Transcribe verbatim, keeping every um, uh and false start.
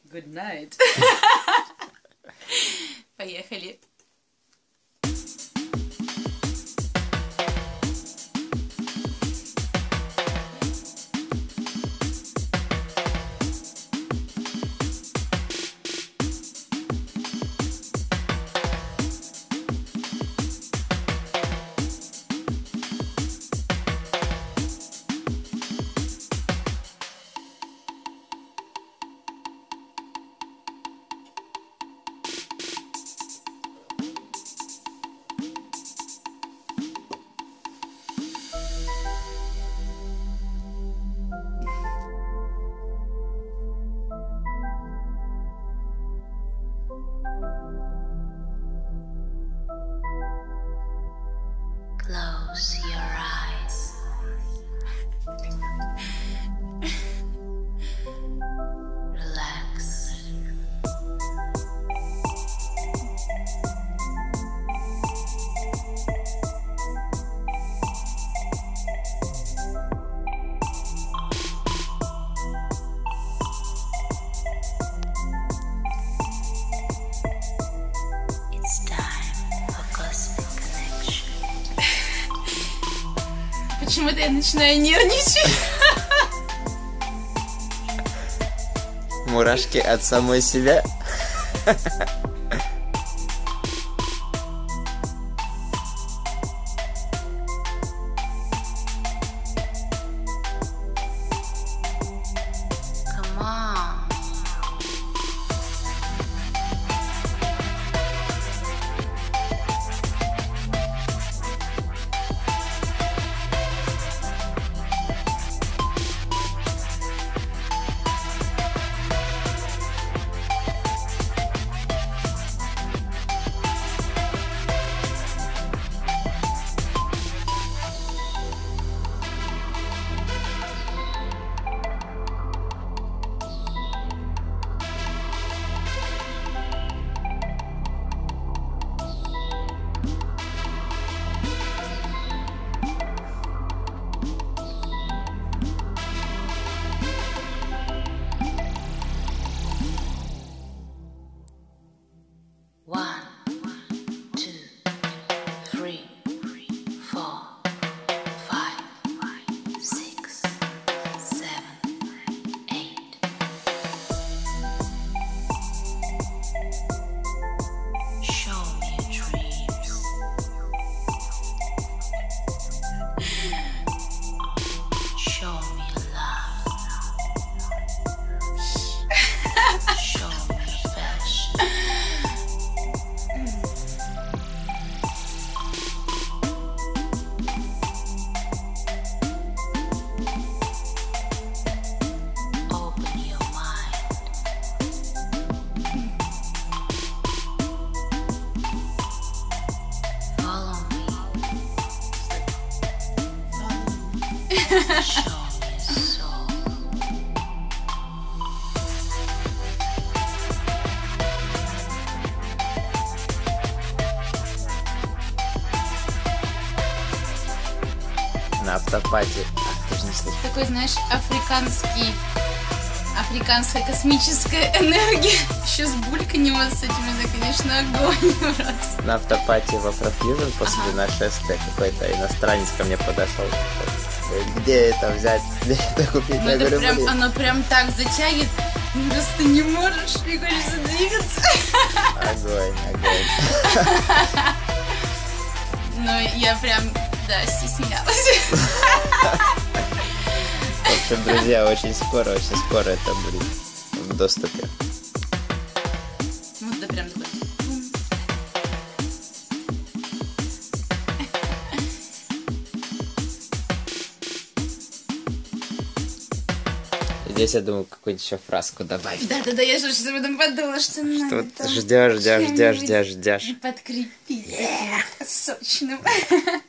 Good night. Поехали. Close your eyes. Relax. It's time for cosmic connection. Почему-то я начинаю нервничать. Мурашки от самой себя. Come on. One, two, three, four, five, six, seven, eight. Show me your dreams. Show me love. Show me affection. Open your mind. Follow me. Show me your soul. На автопате. А, ты же не слышишь. Такой, знаешь, африканский, африканская космическая энергия. Еще с бульканем вот с этим, это, конечно, огонь просто. На автопате в Afrofusion после Ага. на шествие какой-то иностранец ко мне подошел. Говорит, где это взять? Где это купить? Ну, Я это говорю, прям, блин. оно прям так затягивает. Ну, раз ты не можешь, мне хочется двигаться. Огонь, огонь. Но я прям, да, стеснялась. В общем, друзья, очень скоро, очень скоро это будет в доступе. Ну, да прям такой. Здесь, я думаю, какую-нибудь еще фразку добавить. Да-да-да, я же об этом подумала, что Что надо ты там ждешь, ждешь, ждешь, чем-нибудь ждешь, ждешь. подкрепить таким сочным.